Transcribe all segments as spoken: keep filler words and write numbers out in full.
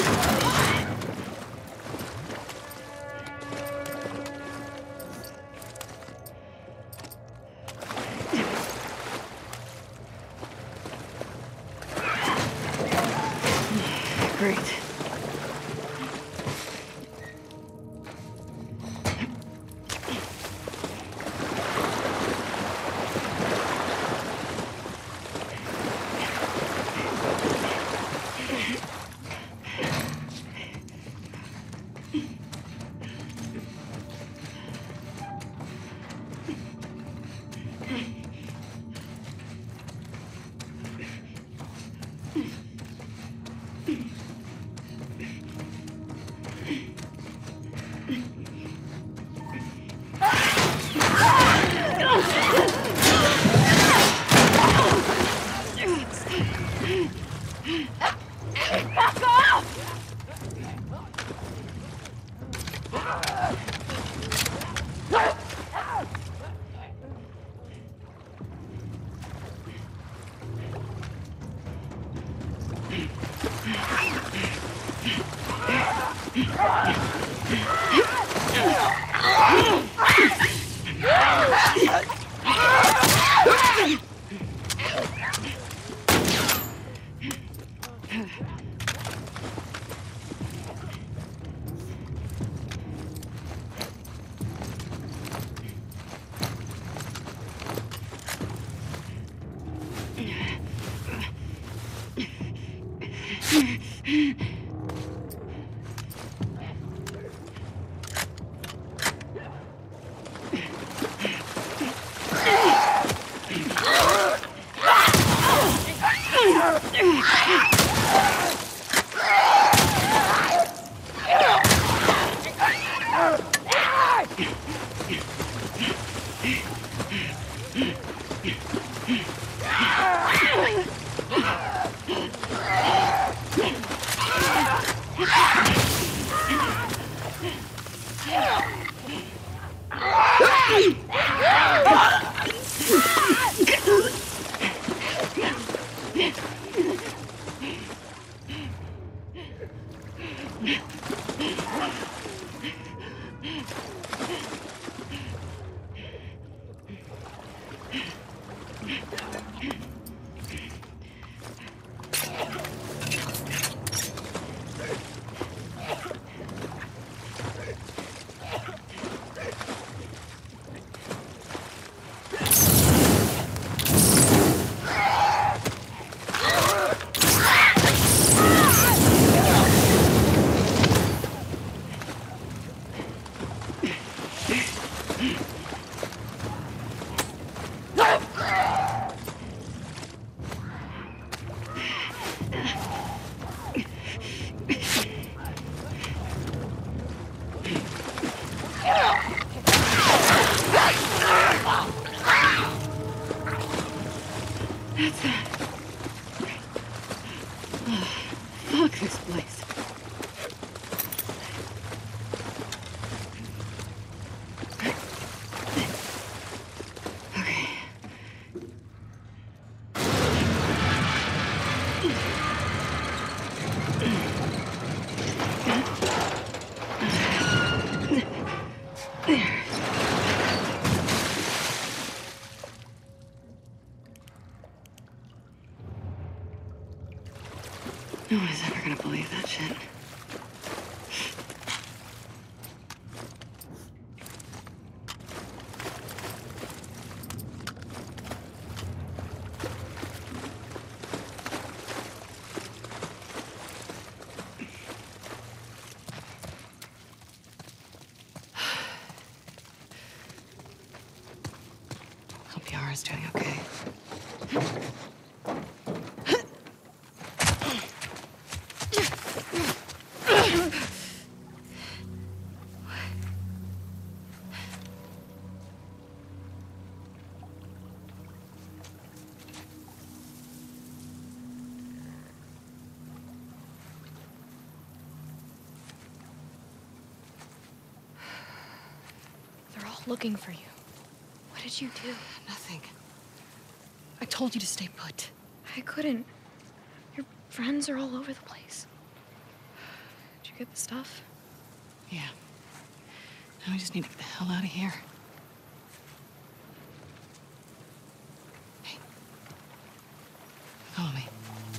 Great. That's it. Oh, fuck this place. Okay. There. No one is ever gonna believe that shit. Hope Yara's doing okay. They're all looking for you. What did you do? Nothing. I told you to stay put. I couldn't. Your friends are all over the place. you get the stuff? Yeah. Now we just need to get the hell out of here. Hey. Follow me.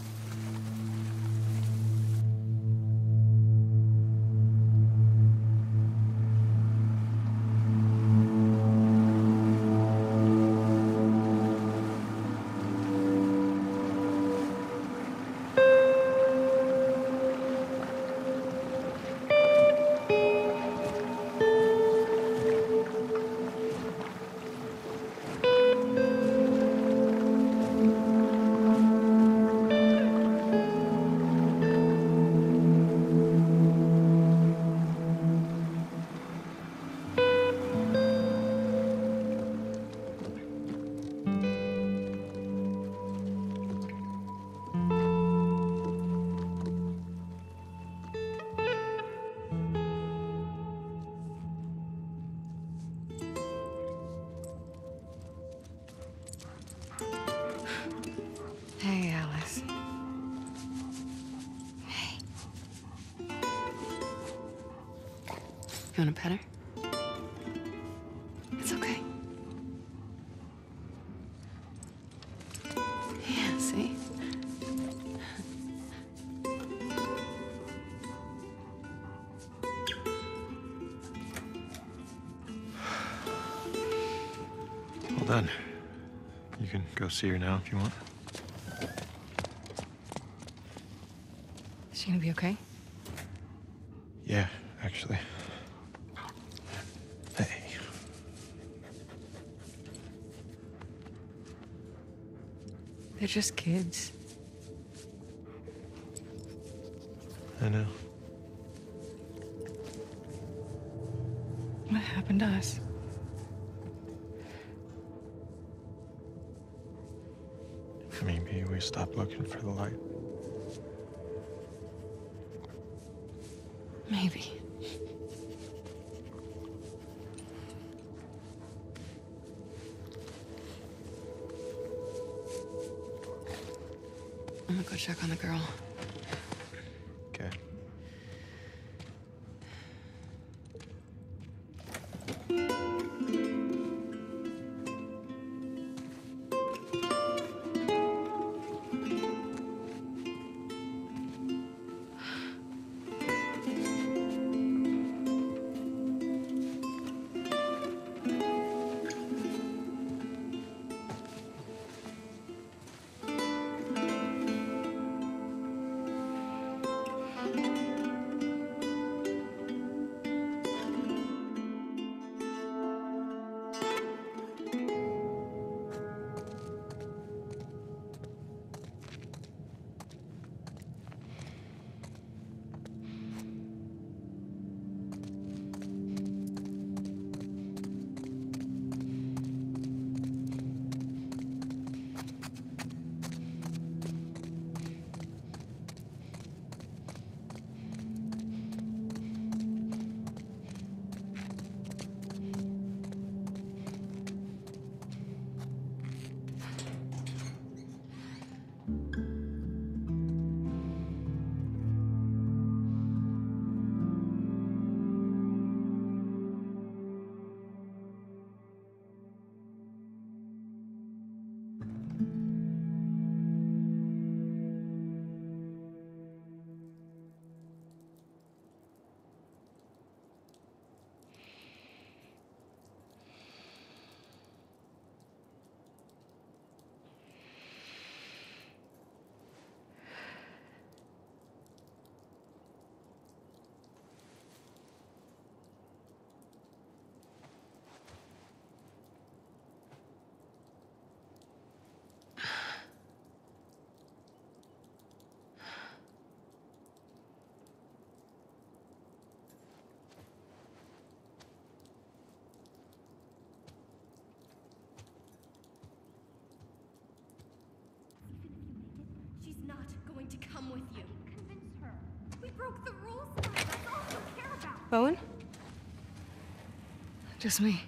Hey, Alice. Hey. You want a pet her? It's okay. Yeah, see? Well done. You can go see her now if you want. Is she gonna be okay? Yeah, actually. Hey. They're just kids. I know. What happened to us? Maybe we stopped looking for the light. Maybe. I'm gonna go check on the girl. Okay. She's not going to come with you. Convince her. We broke the rules tonight. That's all you care about. Owen? Just me.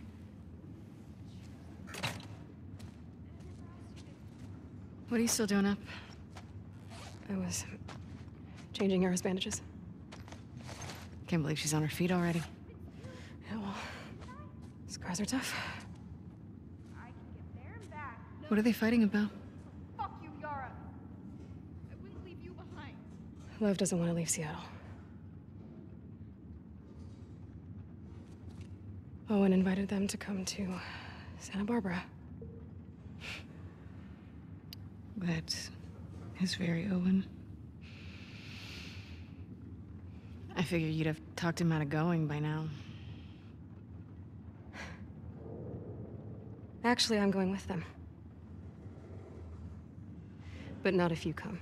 What are you still doing up? I was changing Yara's bandages. Can't believe she's on her feet already. Yeah, well, scars are tough. I can get there and back. No, What are they fighting about? fuck you, Yara. I wouldn't leave you behind. Lev doesn't want to leave Seattle. Owen invited them to come to Santa Barbara. That is very Owen. I figured you'd have talked him out of going by now. Actually, I'm going with them. But not if you come.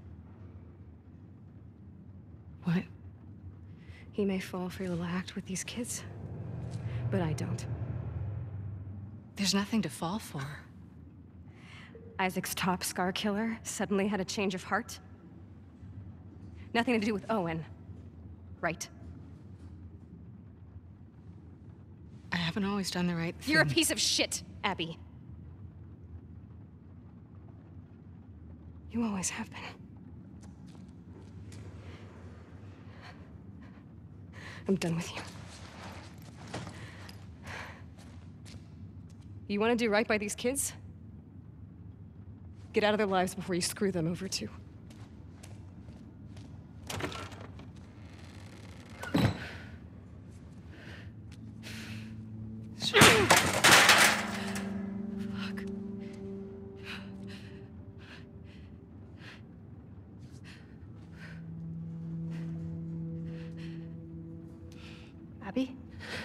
What? He may fall for your little act with these kids, but I don't. There's nothing to fall for. Isaac's top scar killer suddenly had a change of heart. Nothing to do with Owen, right? I haven't always done the right thing. You're a piece of shit, Abby. You always have been. I'm done with you. You want to do right by these kids? Get out of their lives before you screw them over too. Fuck. Abby?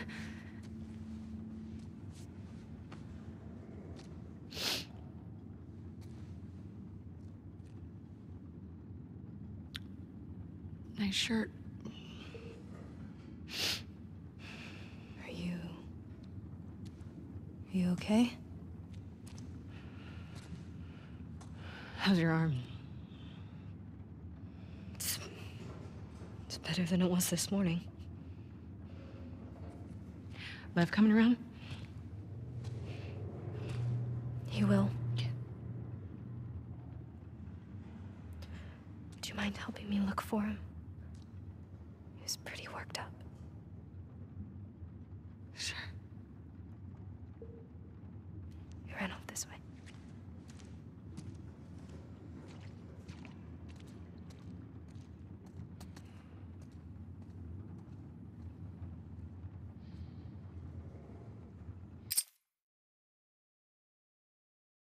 Nice shirt. Are you... Are you okay? How's your arm? It's... It's better than it was this morning. Lev coming around? He will. Do you mind helping me look for him? He was pretty worked up.